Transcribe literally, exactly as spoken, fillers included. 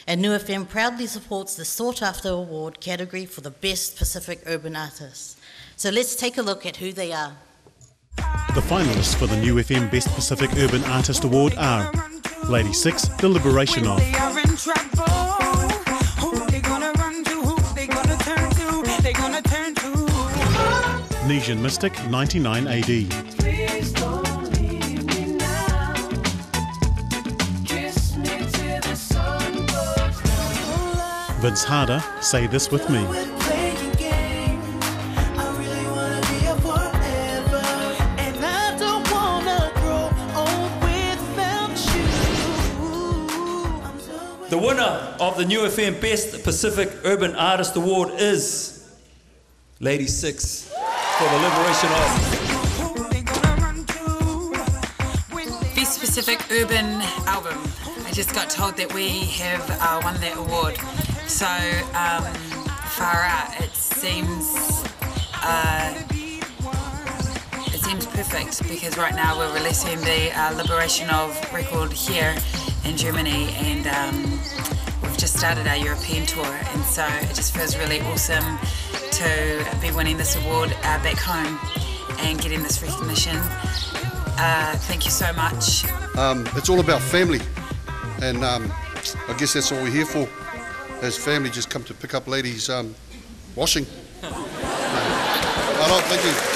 and New F M proudly supports the sought-after award category for the Best Pacific Urban Artist. So let's take a look at who they are. The finalists for the New F M Best Pacific Urban Artist Award are Lady Six, The Liberation Of, Nesian Mystic, ninety-nine A D, Vince Harder, Say This With Me, The winner of the New F M Best Pacific Urban Artist Award is Lady Six for The Liberation Of. Best Pacific Urban Album. I just got told that we have uh, won that award. So um, far out, it seems uh, it seems perfect because right now we're releasing the uh, Liberation Of record here in Germany, and um, we've just started our European tour, and so it just feels really awesome to be winning this award uh, back home and getting this recognition. Uh, thank you so much. Um, it's all about family, and um, I guess that's all we're here for, as family. Just come to pick up ladies' um, washing. Uh, I like, thank you.